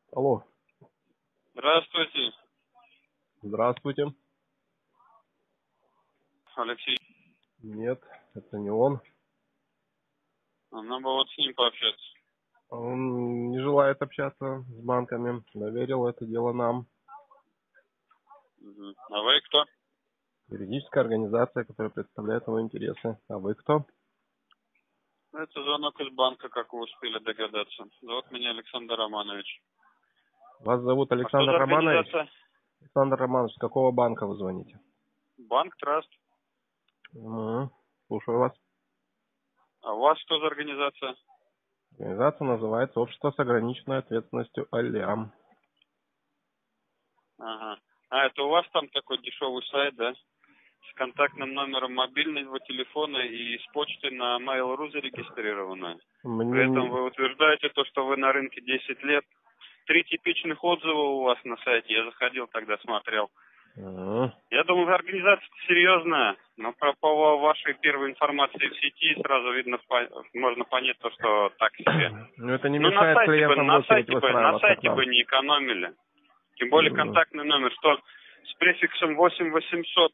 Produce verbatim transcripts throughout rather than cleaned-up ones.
Алло. Здравствуйте, Здравствуйте. Алексей. Нет, это не он. Нам бы вот с ним пообщаться. Он не желает общаться с банками. Доверил это дело нам. Угу. А вы кто? Юридическая организация, которая представляет его интересы. А вы кто? Это звонок из банка, как вы успели догадаться. Зовут меня Александр Романович. Вас зовут А что Александр за Романович? организация? Александр Романович, с какого банка вы звоните? Банк Траст. Угу. Слушаю вас. А у вас что за организация? Организация называется Общество с ограниченной ответственностью Алям. Ага. А, это у вас там такой дешевый сайт, да? С контактным номером мобильного телефона и с почты на Mail.ru зарегистрированная. Мне При этом не... вы утверждаете то, что вы на рынке десять лет. Три типичных отзыва у вас на сайте. Я заходил тогда, смотрел. Угу. Я думаю, организация серьезная, но про, по вашей первой информации в сети сразу видно, можно понять то, что так себе. Но это не Ну на мешает сайте бы, клиентам в на очередь сайте бы, на выстраиваться к сайте нам. бы не экономили. Тем более Угу. контактный номер, что с префиксом восемь восемьсот.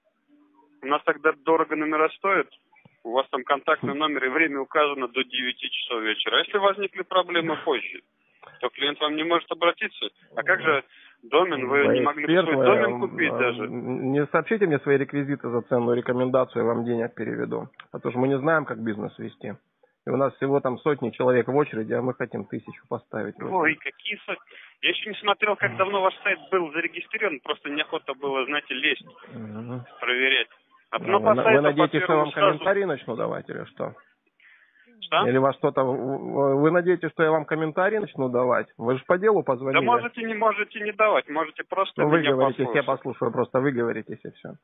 У нас тогда дорого номера стоят. У вас там контактный номер и время указано до девяти часов вечера. А если возникли проблемы позже, то клиент вам не может обратиться. А как же домен? Вы не могли бы свой домен купить даже? Не сообщите мне свои реквизиты за ценную рекомендацию, я вам денег переведу. Потому что мы не знаем, как бизнес вести. И у нас всего там сотни человек в очереди, а мы хотим тысячу поставить. Ой, какие сотни. Я еще не смотрел, как давно ваш сайт был зарегистрирован. Просто неохота было, знаете, лезть, Угу. проверять. А, А ну, вы, по вы сайту, по надеетесь, что я первому вам сразу... комментарии начну давать или что? Что? Или вас что-то... Вы надеетесь, что я вам комментарии начну давать? Вы же по делу позвонили. Да можете не можете не давать, можете просто Ну, вы меня говорите, я послушать. послушаю, просто вы говорите, и все.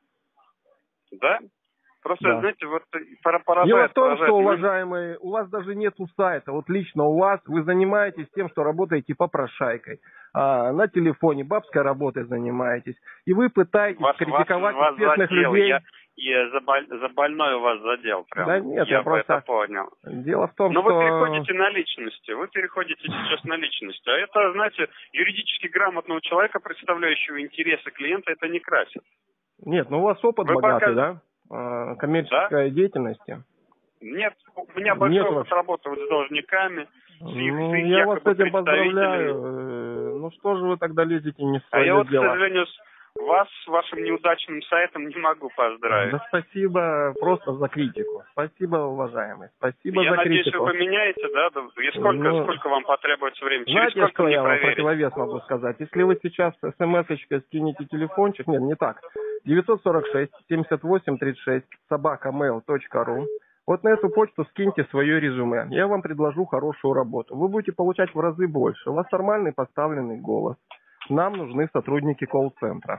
Да? Просто, Да. знаете, вот пора поражает, Дело в том, поражает. что, Мы- уважаемые, у вас даже нету сайта. Вот лично у вас, вы занимаетесь тем, что работаете попрошайкой. А, на телефоне, бабской работой занимаетесь. И вы пытаетесь Вас, критиковать вас, вас успешных задел, людей. я, я за, боль- за больной вас задел прям. Да нет, я я бы это просто... понял. Дело в том, Но вы что... переходите на личности, вы переходите сейчас на личность. А это, знаете, юридически грамотного человека, представляющего интересы клиента, это не красит. Нет, ну у вас опыт Вы богатый, показ- да? А, Да? коммерческой деятельности. Нет, у меня большой Нет опыт вообще. работы вот с должниками, с их, с Ну, их я вас с якобы этим представителями. поздравляю. Э, Ну что же вы тогда лезете не в А я свое вот, к дело? сожалению, с- вас с вашим неудачным сайтом не могу поздравить. Да спасибо просто за критику. Спасибо, уважаемый. Спасибо Я за надеюсь, критику. вы поменяете, да? Да. И сколько, Ну, сколько вам потребуется времени? Через знаете, сколько что мне я вам проверить? противовес могу сказать? Если вы сейчас смс-очкой скинете телефончик, нет, не так, девятьсот сорок шесть семьдесят восемь тридцать шесть собака mail точка ру, вот на эту почту скиньте свое резюме. Я вам предложу хорошую работу. Вы будете получать в разы больше. У вас нормальный поставленный голос. Нам нужны сотрудники колл-центра.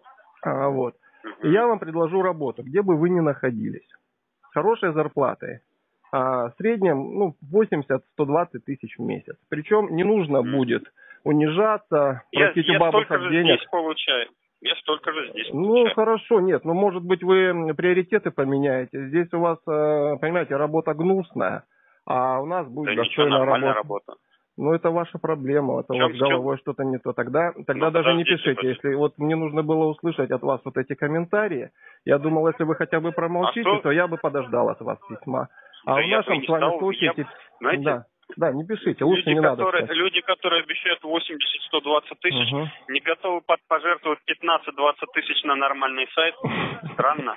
А, вот. И я вам предложу работу, где бы вы ни находились. С хорошей зарплатой. А, в среднем ну, восемьдесят — сто двадцать тысяч в месяц. Причем не нужно будет унижаться, Я, просить у я столько бабушек же денег. здесь получаю. Я столько же здесь Ну, получаю. хорошо, нет, ну, может быть, вы приоритеты поменяете. Здесь у вас, э, понимаете, работа гнусная, а у нас будет Да ничего, достойная нормальная работа. работа. Ну, это ваша проблема, это В у чем, вас в с чем? головой что-то не то. Тогда, тогда Ну, даже не подождите, пишите. подождите. Если вот мне нужно было услышать от вас вот эти комментарии, я думал, если вы хотя бы промолчите, А что? то я бы подождал от вас письма. А Да в я бы и нашем не с вами стал. случае... Я, тип- знаете, Да, да, не пишите, лучше люди, не надо которые, писать. люди, которые обещают восемьдесят — сто двадцать тысяч, Угу. не готовы под- пожертвовать пятнадцать — двадцать тысяч на нормальный сайт. Странно.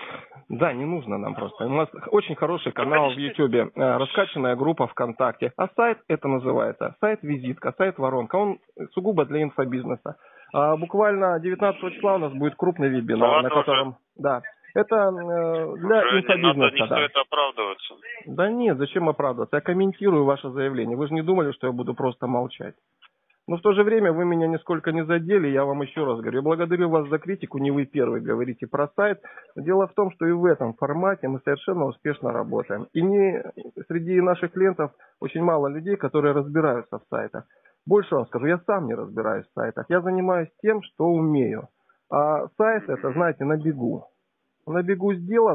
Да, не нужно нам просто. У нас очень хороший Ну, канал в конечно. Ютубе, раскачанная группа ВКонтакте. А сайт это называется сайт-визитка, сайт-воронка. Он сугубо для инфобизнеса. А буквально девятнадцатого числа у нас будет крупный вебинар, Ладно на котором... уже. Да, это э, для Уже не надо, инфобизнеса, не да. стоит оправдываться. Да нет, зачем оправдываться? Я комментирую ваше заявление. Вы же не думали, что я буду просто молчать. Но в то же время вы меня нисколько не задели, я вам еще раз говорю. Я благодарю вас за критику, не вы первый говорите про сайт. Дело в том, что и в этом формате мы совершенно успешно работаем. И не среди наших клиентов очень мало людей, которые разбираются в сайтах. Больше вам скажу, я сам не разбираюсь в сайтах. Я занимаюсь тем, что умею. А сайт это, знаете, на бегу. На бегу сделано.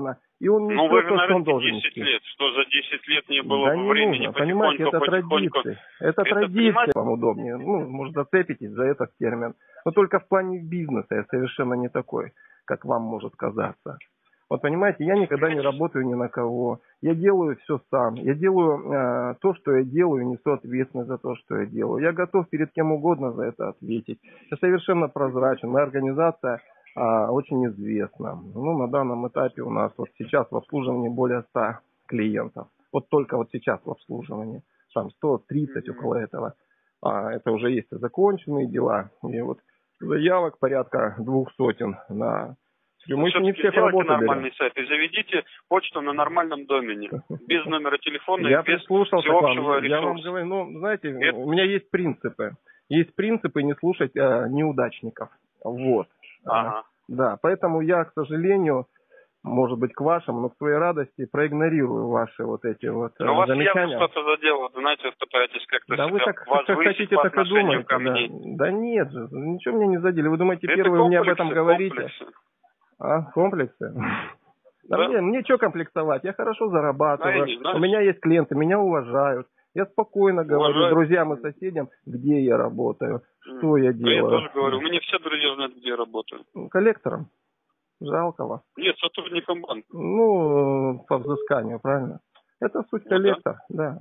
и он Ну, несет вы то, что он говорите должен десять нести. лет. Что за десять лет не было Да бы не времени? нужно, понимаете, это традиции. Это, это традиция, понимаете? вам удобнее. Ну, может, зацепитесь за этот термин. Но только в плане бизнеса я совершенно не такой, как вам может казаться. Вот понимаете, я никогда не работаю ни на кого. Я делаю все сам. Я делаю э, то, что я делаю, несу ответственность за то, что я делаю. Я готов перед кем угодно за это ответить. Я совершенно прозрачен. Моя организация э, очень известна. Ну, на данном этапе у нас вот сейчас в обслуживании более ста клиентов. Вот только вот сейчас в обслуживании. Там сто тридцать mm-hmm. около этого. А, это уже есть законченные дела. И вот заявок порядка двух сотен на... Мы еще не всех работали. Нормальный сайт и заведите почту на нормальном домене, без номера телефона я и без прислушался к вам. всеобщего Я вам ресурса. говорю, ну, знаете, Это... у меня есть принципы. Есть принципы не слушать а, неудачников. Вот. Ага. А, да, поэтому я, к сожалению, может быть, к вашему, но к своей радости проигнорирую ваши вот эти вот но вас замечания. Вас что-то задело, знаете, вот пытаетесь как-то да себя вы так, вас как хотите, так и думаете. ко Да. мне. да нет же, ничего меня не задели. Вы думаете, Это первые мне об этом говорите? Комплексы. А, комплексы? Да, да? Мне, мне что комплексовать? Я хорошо зарабатываю, да, у меня есть клиенты, меня уважают. Я спокойно Уважают. говорю друзьям и соседям, где я работаю, что я делаю. Я тоже говорю, у меня все друзья знают, где я работаю. Коллектором. Жалко вас. Нет, сотрудником банка. Ну, по взысканию, правильно? Это суть коллектор, ну, да. да.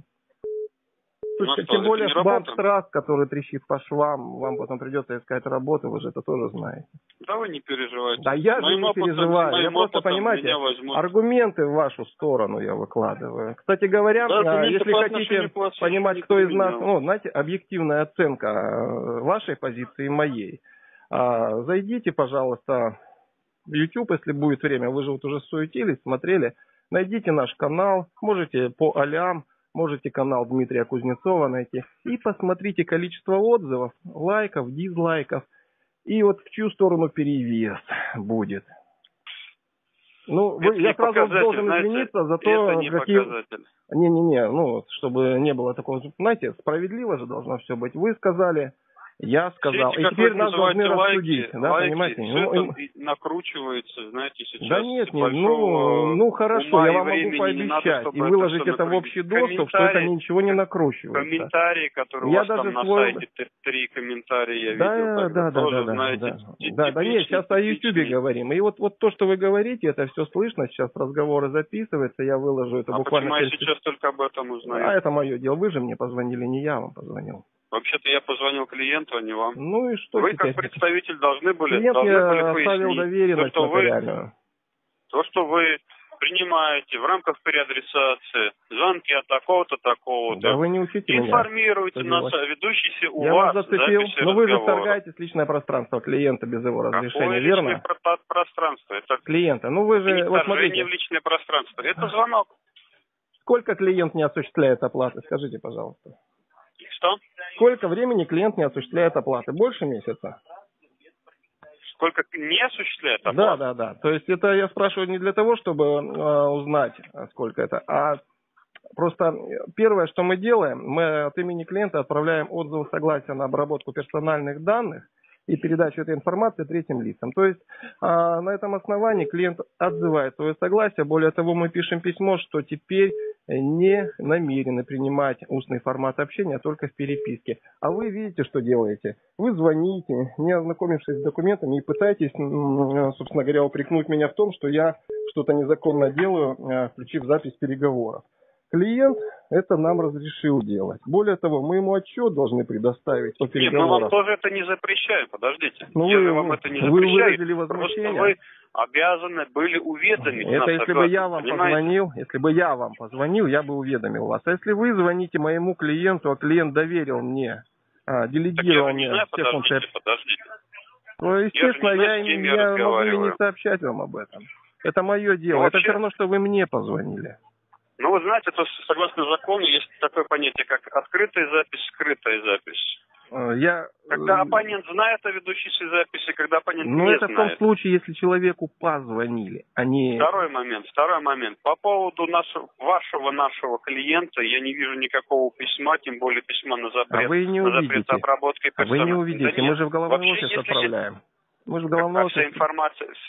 Суть, тем что, более банк Трас, который трещит по швам, вам потом придется искать работу, вы же это тоже знаете. Да вы не переживайте. Да я же не опытом, переживаю. Я просто, понимаете, аргументы в вашу сторону я выкладываю. Кстати говоря, да, если хотите понимать, кто из нас, ну, знаете, объективная оценка вашей позиции и моей, зайдите, пожалуйста, в YouTube, если будет время, вы же вот уже суетились, смотрели, найдите наш канал, можете по алям, можете канал Дмитрия Кузнецова найти и посмотрите количество отзывов, лайков, дизлайков и вот в чью сторону перевес будет. Ну, вы, я сразу должен знаете, извиниться за то, это не какие... показатель. Не-не-не, ну, чтобы не было такого, знаете, справедливо же должно все быть. Вы сказали, я сказал, Видите, и теперь нас должны лайки, рассудить, да, лайки, понимаете? Все ну, это им... накручивается, знаете, сейчас. Да нет, нет, ну, ну хорошо, я вам могу пообещать и выложить это, это в общий доступ, что это ничего не накручивается. Комментарии, которые я у вас даже там на свой... сайте, три комментария я да, видел, да, да, тоже, да, да, знаете, да, да, да, нет, сейчас о Ютубе говорим, и вот, вот то, что вы говорите, это все слышно, сейчас разговоры записываются, я выложу это а буквально... почему я сейчас только об этом узнаю? А это мое дело, вы же мне позвонили, не я вам позвонил. Вообще-то я позвонил клиенту, а не вам. Ну и что вы теперь? Как представитель должны были, Клиент должны я были оставил доверенность то, что вы, то, что вы принимаете в рамках переадресации звонки от такого-то, такого-то. Да вы не учите меня. Информируйте нас, ведущийся у я вас вас зацепил, но вы же разговора. вторгаете личное пространство клиента без его разрешения, Какое верно? личное про- пространство? Это клиента. Ну вы же, вот смотрите. в личное пространство. Это звонок. Сколько клиент не осуществляет оплаты? Скажите, пожалуйста. Что? Сколько времени клиент не осуществляет оплаты? Больше месяца? Сколько не осуществляет оплаты? Да, да, да. То есть это я спрашиваю не для того, чтобы э, узнать, сколько это, а просто первое, что мы делаем, мы от имени клиента отправляем отзыв согласия на обработку персональных данных и передачу этой информации третьим лицам. То есть а, на этом основании клиент отзывает свое согласие. Более того, мы пишем письмо, что теперь не намерены принимать устный формат общения, а только в переписке. А вы видите, что делаете? Вы звоните, не ознакомившись с документами, и пытаетесь, собственно говоря, упрекнуть меня в том, что я что-то незаконно делаю, включив запись переговоров. Клиент это нам разрешил делать. Более того, мы ему отчет должны предоставить по переговорам. Нет, мы вам тоже это не запрещаем, подождите. Ну, Я вы, же вам это не вы запрещаю. выразили возмущение. Просто вы обязаны были уведомить это нас. если согласно, бы я вам понимаете? позвонил, если бы я вам позвонил, я бы уведомил вас. А если вы звоните моему клиенту, а клиент доверил мне, а, делегировал так я мне не знаю, все подождите, функции, подождите. то, естественно, я, я, знаю, я, я я могу и не сообщать вам об этом. Это мое дело. Ну, это вообще... все равно, что вы мне позвонили. Ну, вы знаете, то, согласно закону, есть такое понятие, как открытая запись, скрытая запись. Я... Когда оппонент знает о ведущейся записи, когда оппонент ну, не это знает. в том случае, если человеку позвонили, а не... Второй момент, второй момент. По поводу нашего, вашего, нашего клиента, я не вижу никакого письма, тем более письма на запрет, а вы не на увидите. запрет обработки персонала. А вы не увидите, да мы же в головной вообще, офис если... отправляем. Мы же в головной а офис... Вся информация,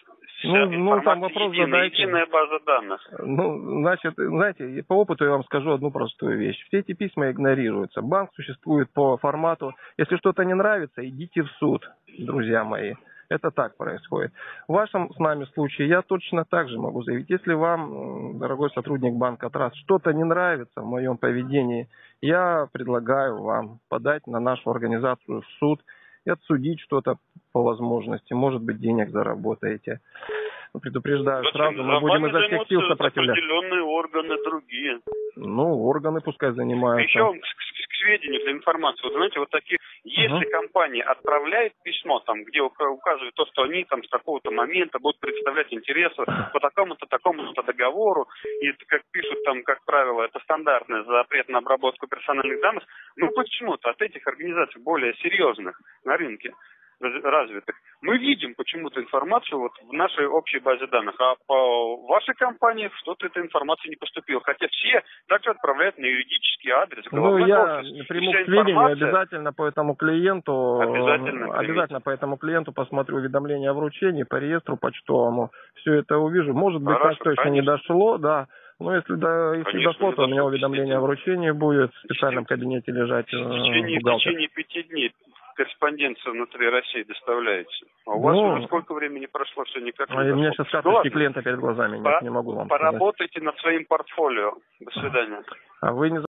Вся Ну, ну, там информация вопрос единая, задайте. единая база данных. Ну, значит, знаете, по опыту я вам скажу одну простую вещь. Все эти письма игнорируются. Банк существует по формату. Если что-то не нравится, идите в суд, друзья мои. Это так происходит. В вашем с нами случае я точно так же могу заявить. Если вам, дорогой сотрудник банка Траст, что-то не нравится в моем поведении, я предлагаю вам подать на нашу организацию в суд и отсудить что-то по возможности. Может быть, денег заработаете. Предупреждаю Зачем? сразу, мы За будем вами изо всех сил займутся сопротивляться. определенные органы другие. Ну, органы пускай занимаются. Еще вам к, к- к сведению, для информации, вот знаете, вот такие, если Ага. компания отправляет письмо, там, где ука- указывает то, что они там с такого-то момента будут представлять интересы по такому-то, такому-то договору, и это, как пишут там, как правило, это стандартный запрет на обработку персональных данных, ну почему-то от этих организаций более серьезных на рынке раз- развитых, мы видим почему-то информацию вот в нашей общей базе данных, а по вашей компании что-то этой информации не поступило. Хотя все также отправляют на юридический адрес, Ну, головной я офис. приму И вся к сведению, информация- обязательно по этому клиенту, Обязательно примите. обязательно по этому клиенту посмотрю уведомление о вручении по реестру почтовому. Все это увижу. Может быть, Хорошо, так точно не конечно. дошло, да. Но если, да, если Конечно, дошло, не то у меня дошло, уведомление о вручении будет в специальном кабинете лежать В э, течение, в бухгалтер. течение пяти дней корреспонденция внутри России доставляется. А у вас Ну, уже сколько времени прошло, все никак не а у меня дошло. сейчас Ну карточки ладно. клиента перед глазами нет, По- не могу вам сказать. Поработайте над своим портфолио. До свидания. А вы не